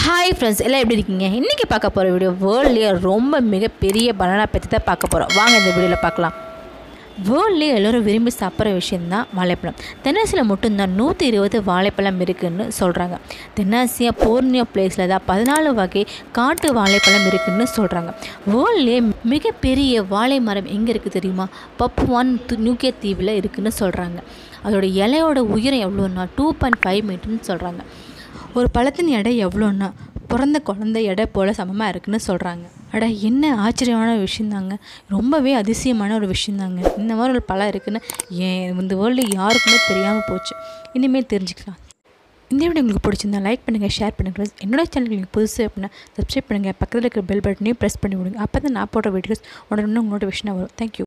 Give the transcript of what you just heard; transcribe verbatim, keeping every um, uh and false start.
Hi friends, எல்லாம் எப்படி இருக்கீங்க? இன்றைக்கி பார்க்க போகிற வீடியோ வேர்ல்ட்லேயே ரொம்ப மிகப்பெரிய பனானா பற்றி தான் பார்க்க போகிறோம். வாங்க இந்த வீடியோவில் பார்க்கலாம். வேர்ல்ட்லேயே எல்லோரும் விரும்பி சாப்பிட்ற விஷயந்தான் வாழைப்பழம். தென்னாசியில் மட்டும்தான் நூற்றி இருபது வாழைப்பழம் இருக்குதுன்னு சொல்கிறாங்க. தென்னாசியா போர்னியோ பிளேஸில் தான் பதினாலு வகை காட்டு வாழைப்பழம் இருக்குதுன்னு சொல்கிறாங்க. வேர்ல்ட்லேயே மிகப்பெரிய வாழை மரம் எங்கே இருக்குது தெரியுமா? பப்புவான் நியூகியா தீவில் இருக்குதுன்னு சொல்கிறாங்க. அதோட இலையோட உயரம் எவ்வளோன்னா டூ பாயிண்ட் ஃபைவ் மீட்டர்னு சொல்கிறாங்க. ஒரு பழத்தின் எடை எவ்வளோன்னா பிறந்த குழந்தை எடை போல் சமமாக இருக்குதுன்னு சொல்கிறாங்க. அட என்ன ஆச்சரியமான விஷயந்தாங்க, ரொம்பவே அதிசயமான ஒரு விஷயந்தாங்க. இந்த மாதிரி ஒரு பழம் இருக்குதுன்னு ஏன் இந்த வேர்ல்டு யாருக்குமே தெரியாமல் போச்சு. இனிமேல் தெரிஞ்சுக்கலாம். இந்த வீடியோ உங்களுக்கு பிடிச்சிருந்தா லைக் பண்ணுங்கள், ஷேர் பண்ணுங்கள். என்னோட சேனல் நீங்கள் புதுசு அப்படின்னா சப்ஸ்கிரைப் பண்ணுங்கள். பக்கத்தில் இருக்கிற பெல் பட்டனையும் ப்ரெஸ் பண்ணி விடுங்க. அப்போ தான் நான் போடுற வீடியோஸ் உடனே உங்களோட விஷயம் வரும். தேங்க்யூ.